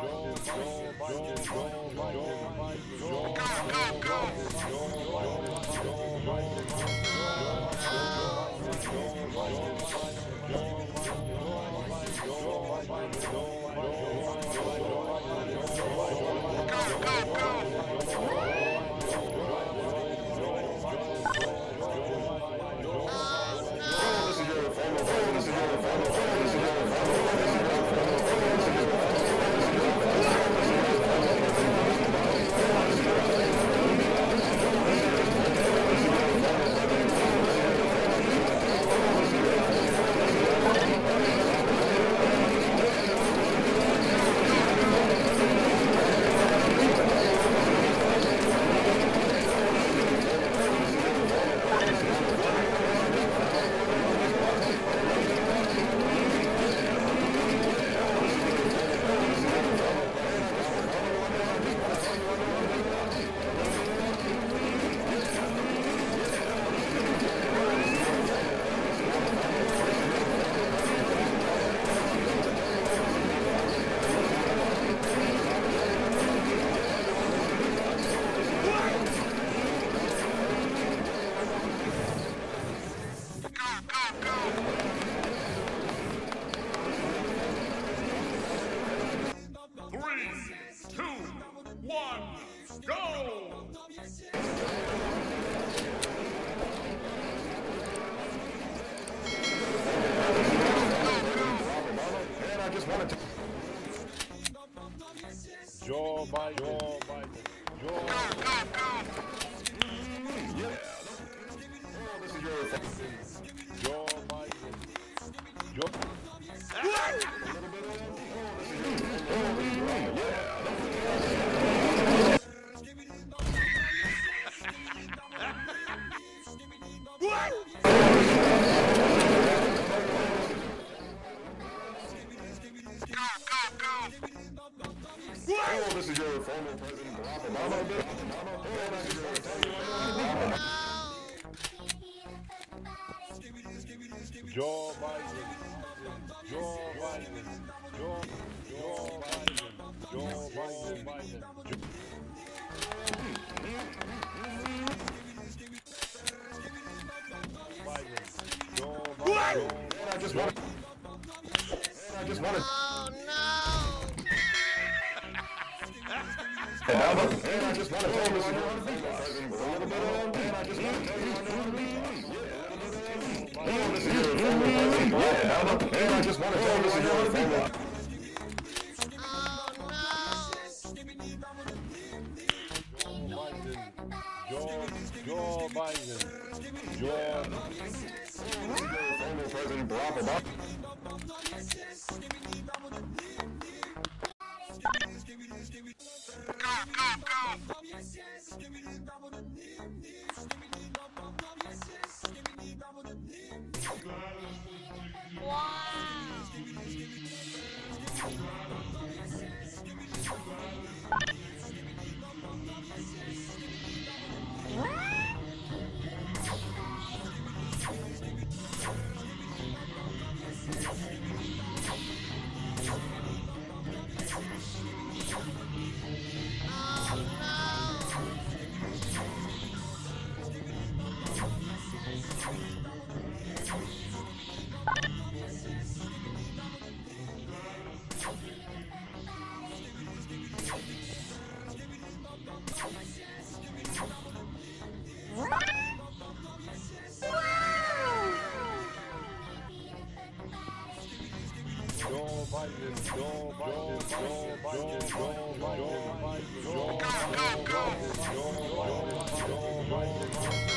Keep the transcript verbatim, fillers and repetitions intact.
Joe Biden. Joe Biden. Joe Biden. Yeah. Oh, this is your Joe Biden. Joe. What? Oh, this is your former President Barack Obama. Obama. Oh, this is your Joe Biden. Joe Biden. Joe. Joe Biden. Joe Biden. Biden. Biden. Joe Biden. I just want to. I just want to. Oh no! And now the, and I just want to tell you, this is your President a little bit on, and I just want to tell you, oh, this is your former President. Yeah, now the, and I just want to tell you, this is your former. Joe, Joe Biden. Joe. Former President Barack Obama. Joe Biden, Joe Biden, Joe Biden, Joe Biden, Joe Biden, Joe Biden, Joe Biden, Joe Biden, Joe Biden.